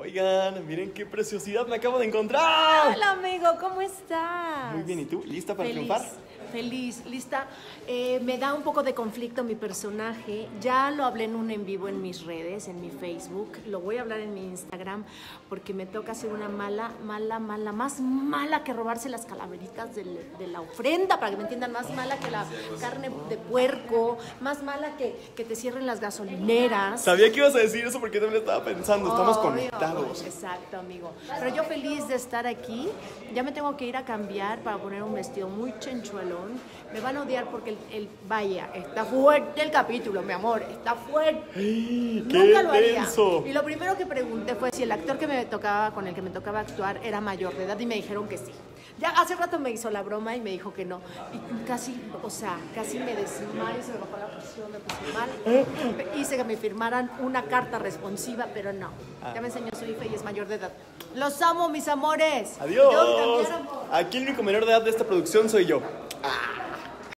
Oigan, miren qué preciosidad me acabo de encontrar. Hola amigo, ¿cómo estás? Muy bien, ¿y tú? ¿Lista para Feliz, triunfar? feliz, lista. Me da un poco de conflicto mi personaje. Ya lo hablé en un en vivo en mis redes, en mi Facebook. Lo voy a hablar en mi Instagram porque me toca ser una mala, más mala que robarse las calaveritas de la ofrenda, para que me entiendan, más mala que la carne de puerco, más mala que te cierren las gasolineras. Sabía que ibas a decir eso porque también estaba pensando, estamos Obvio. conectados. Exacto, amigo. Pero yo feliz de estar aquí. Ya me tengo que ir a cambiar para poner un vestido muy chenchuelón. Me van a odiar porque vaya, está fuerte el capítulo, mi amor, está fuerte. ¡Qué Nunca lo haría. denso! Y lo primero que pregunté fue si el actor con el que me tocaba actuar era mayor de edad y me dijeron que sí. Ya hace rato me hizo la broma y me dijo que no. Y casi me desmayé, se me bajó la presión, me puse mal. Hice que me firmaran una carta responsiva, pero no. Ya me enseñó su hija y es mayor de edad. Los amo, mis amores. ¡Adiós! Tengo que cambiar, amor. Aquí el único menor de edad de esta producción soy yo.